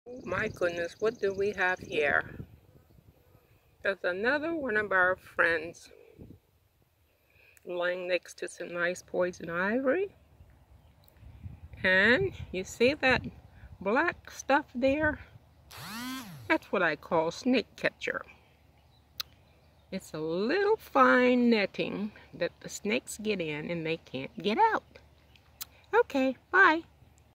My goodness, what do we have here? There's another one of our friends lying next to some nice poison ivy. And you see that black stuff there? That's what I call snake catcher. It's a little fine netting that the snakes get in and they can't get out. Okay, bye.